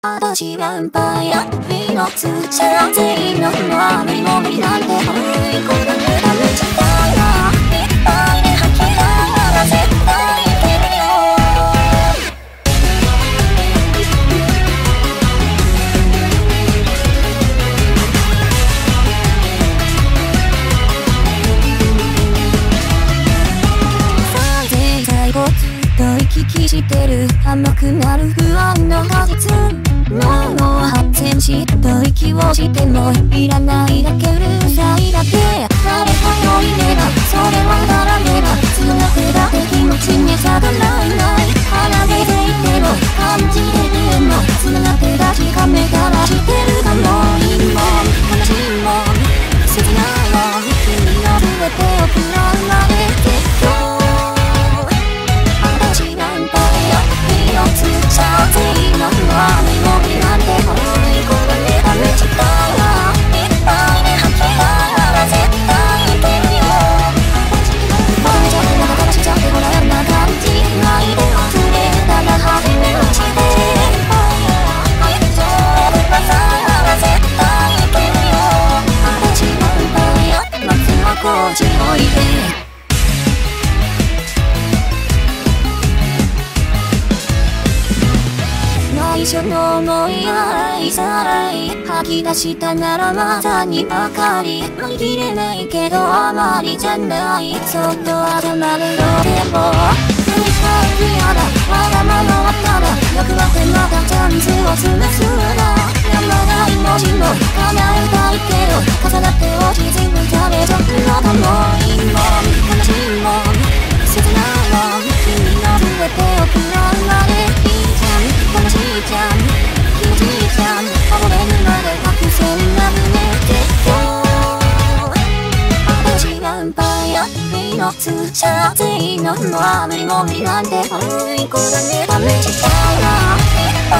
私はンパイア美のつちゃっていのまみもみなんて追い込まれためちゃったらいっぱいで吐きながら絶対いけるよさて最後ずっと行き来してる甘くなる不安の果実脳を発展しっと息をしてもいらないだけうるさいだけ誰かのいればそれはならねばつなくだって気持ちに差がない離れていても感じれるのつながって確かめたらしてるかもいいもん悲しいもん切ないもん君の全てをくらまれて今日私はンパイア火をつっちゃっていいのはなんて追い込まれためちゃったらいっぱいで吐きながら絶対いけるよもうめちゃくちゃしちゃってごらんな感じないで忘れたら初めまして愛情くださら絶対いけるよ私はンパイア夏はこっちおいで最初の思いや愛さらい吐き出したならまさにばかり乗り切れないけどあまりじゃないそっと頭まるのでも何か嫌だわがままはただ欲張ってまたチャンスを潰すなやまない文字も叶えたいけど重なって落ち全部食べちゃうのだもういいもん悲しいもん切ないもん君の全てをくらまれ楽しいじゃん気持ちいいじゃん溺れるまで白線が胸で私はンパイア美のつちゃっていいのもあまりもみなんて追い込まれためちゃったら